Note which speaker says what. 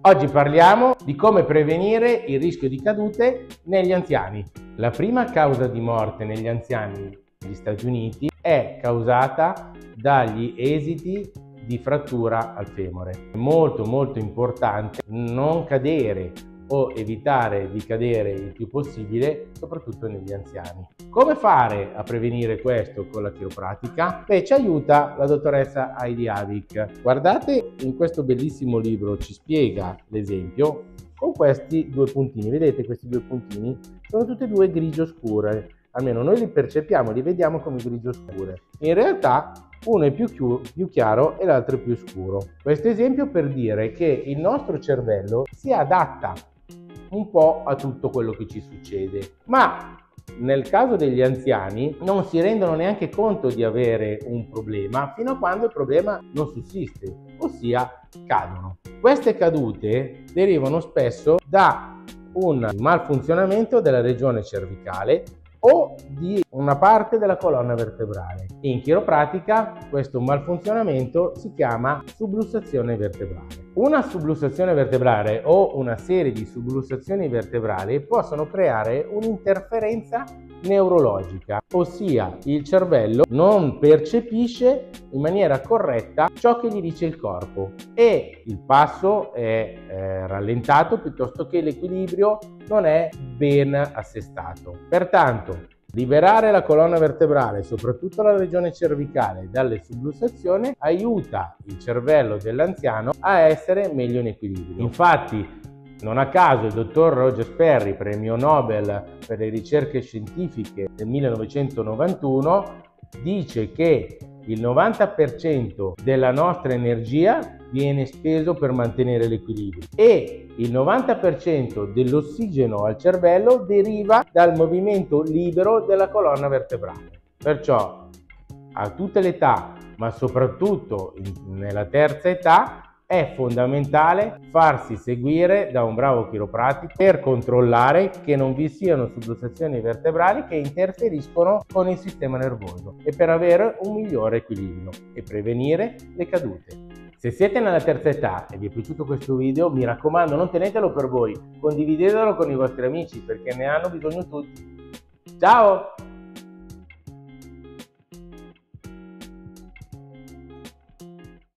Speaker 1: Oggi parliamo di come prevenire il rischio di cadute negli anziani. La prima causa di morte negli anziani negli Stati Uniti è causata dagli esiti di frattura al femore. È molto importante non cadere o evitare di cadere il più possibile, soprattutto negli anziani. Come fare a prevenire questo con la chiropratica? Beh, ci aiuta la dottoressa Heidi Avik. Guardate, in questo bellissimo libro ci spiega l'esempio con questi due puntini. Vedete, questi due puntini sono tutte e due grigio scure, almeno noi li percepiamo, li vediamo come grigio scure. In realtà uno è più chiaro e l'altro è più scuro. Questo esempio per dire che il nostro cervello si adatta un po' a tutto quello che ci succede, ma nel caso degli anziani non si rendono neanche conto di avere un problema fino a quando il problema non sussiste, ossia cadono. Queste cadute derivano spesso da un malfunzionamento della regione cervicale o di una parte della colonna vertebrale. In chiropratica questo malfunzionamento si chiama sublussazione vertebrale. Una sublussazione vertebrale o una serie di sublussazioni vertebrali possono creare un'interferenza neurologica, ossia il cervello non percepisce in maniera corretta ciò che gli dice il corpo e il passo è rallentato piuttosto che l'equilibrio non è ben assestato. Pertanto, liberare la colonna vertebrale, soprattutto la regione cervicale, dalle sublussazioni aiuta il cervello dell'anziano a essere meglio in equilibrio. Infatti, non a caso il dottor Roger Sperry, premio Nobel per le ricerche scientifiche del 1991, dice che il 90% della nostra energia viene speso per mantenere l'equilibrio e il 90% dell'ossigeno al cervello deriva dal movimento libero della colonna vertebrale. Perciò a tutte le età, ma soprattutto nella terza età, è fondamentale farsi seguire da un bravo chiropratico per controllare che non vi siano sublussazioni vertebrali che interferiscono con il sistema nervoso e per avere un migliore equilibrio e prevenire le cadute. Se siete nella terza età e vi è piaciuto questo video, mi raccomando, non tenetelo per voi, condividetelo con i vostri amici perché ne hanno bisogno tutti. Ciao!